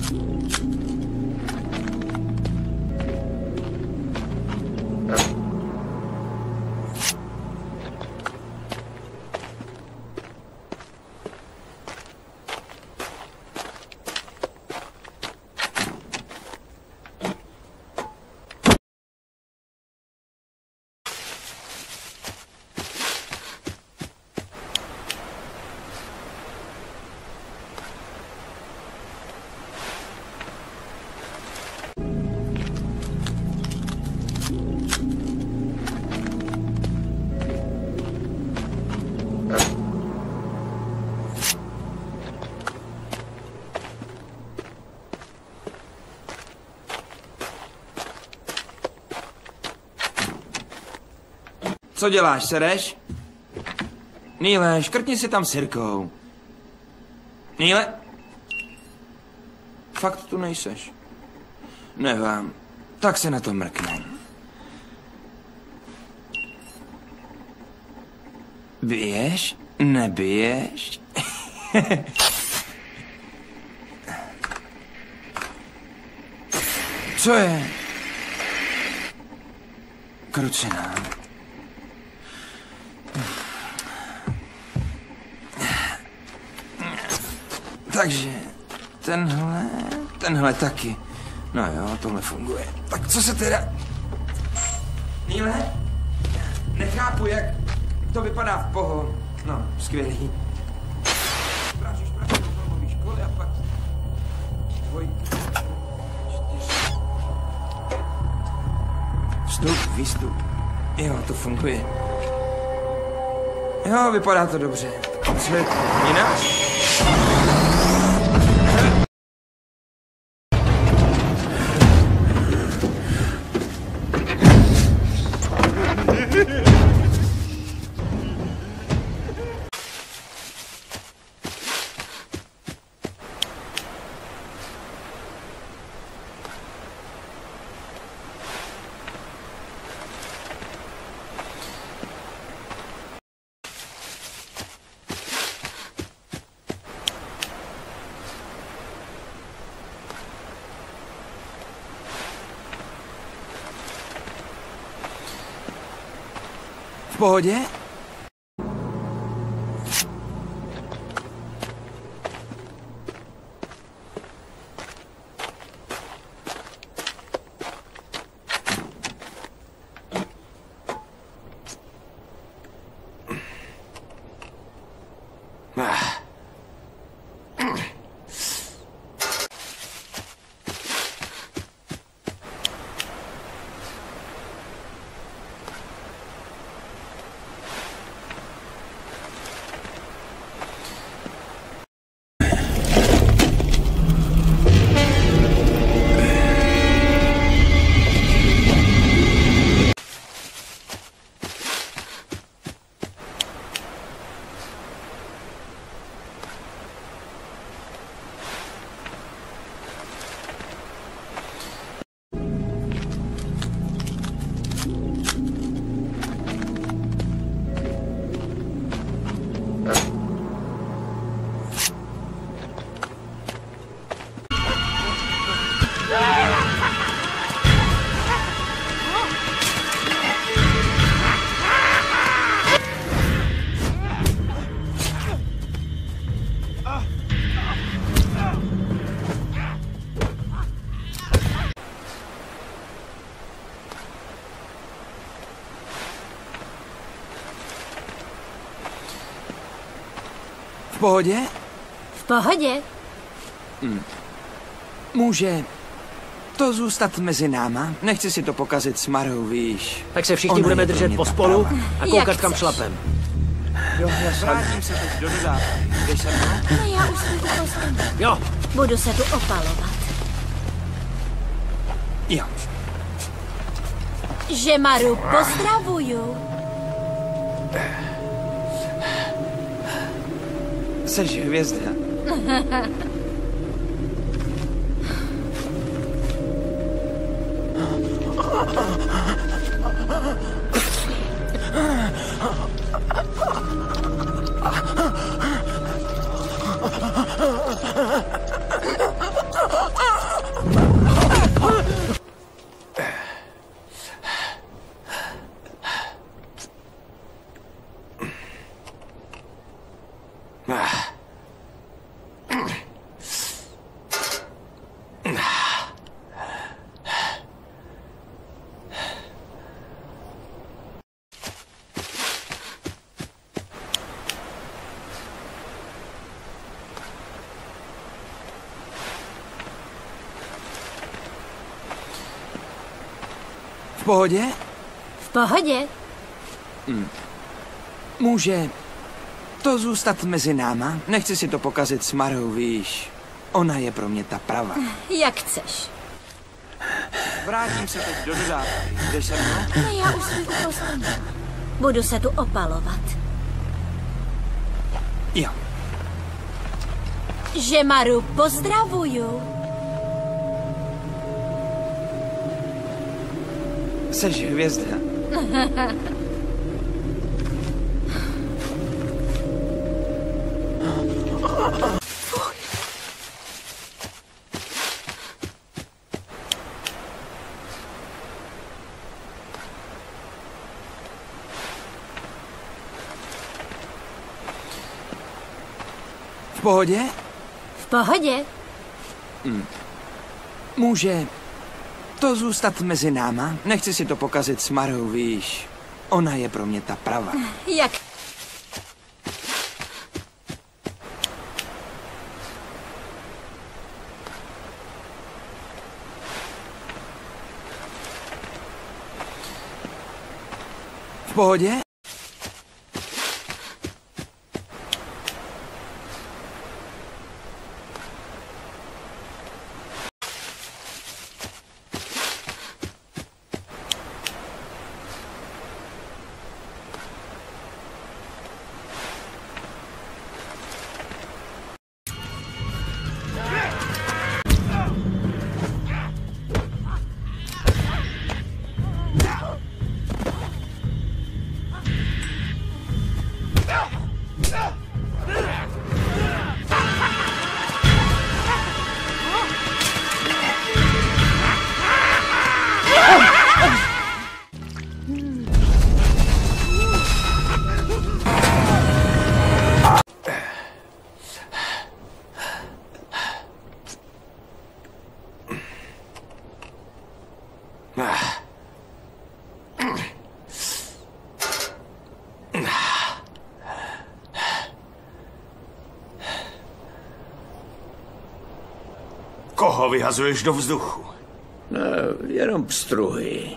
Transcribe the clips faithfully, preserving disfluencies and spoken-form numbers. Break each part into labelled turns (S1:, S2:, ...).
S1: Co děláš, sereš? Neile, škrtni si tam sirkou. Neile? Fakt tu nejseš? Nevám. Tak se na to mrknem. Biješ? Nebiješ? Co je? Kručina. Takže tenhle, tenhle taky. No jo, tohle funguje. Tak co se teda... Neile? Nechápu, jak to vypadá v poho. No, skvělý. Prášíš práci do filmové školy a pak... Dvojky, čtyři... Vstup, výstup. Jo, to funguje. Jo, vypadá to dobře. Co je jinak? V pohodě? V pohodě?
S2: V pohodě?
S1: Hm. Může to zůstat mezi náma? Nechci si to pokazit s Marou, víš.
S3: Tak se všichni budeme držet pospolu a koukat kam šlapem.
S1: Jo, já vrátím se teď do dodávky. Jdeš se mnou?
S2: No já už tu postanu.
S3: Jo.
S2: Budu se tu opalovat.
S1: Jo.
S2: Že Maru pozdravuju.
S1: Seš hvězda. V pohodě?
S2: V pohodě?
S1: Může to zůstat mezi náma? Nechci si to pokazit s Marou, víš. Ona je pro mě ta pravá.
S2: Jak chceš.
S1: Vrátím se teď do dodávky. Jdeš se mnou?
S2: A já už jsem u postele. Budu se tu opalovat.
S1: Jo.
S2: Že Maru pozdravuju.
S1: Seš hvězda. V pohodě?
S2: V pohodě?
S1: Může to zůstat mezi náma? Nechci si to pokazit s Marou, víš. Ona je pro mě ta pravá.
S2: Jak?
S1: V pohodě?
S4: Koho vyhazuješ do vzduchu?
S5: No, jenom pstruhy.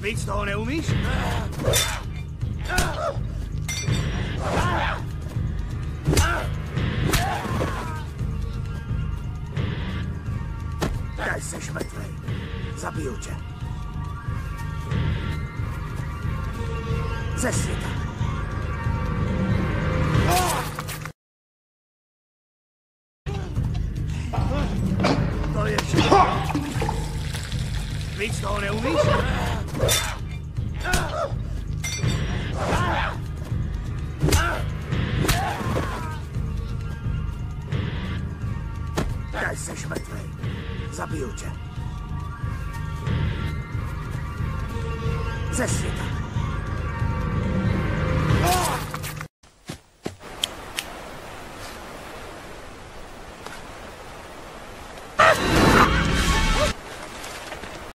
S3: Víc toho neumíš? Daj, seš mrtvej. Zabiju tě. Ze světa. To je všechno. Víc toho neumíš? Daj, seš mrtvej. Zabiju tě. Ze světa.